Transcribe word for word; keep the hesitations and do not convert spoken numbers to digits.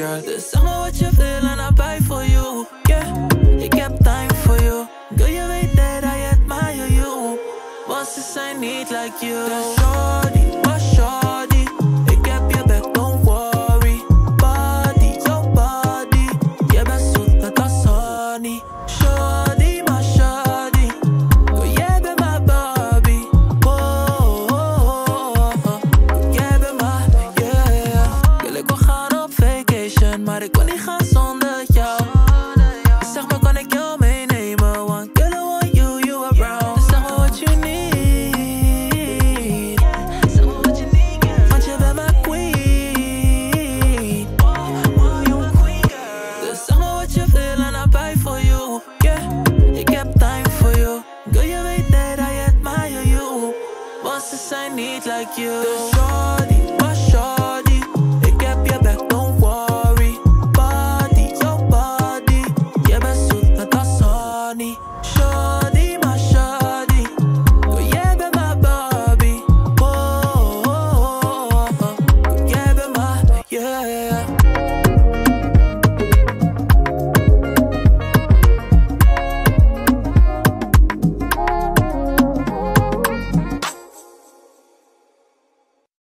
girl. Dus zeg maar wat je wil en I buy for you. Yeah, ik heb time for you. Girl, je weet dat I admire you. Want ze zijn niet like you. Dus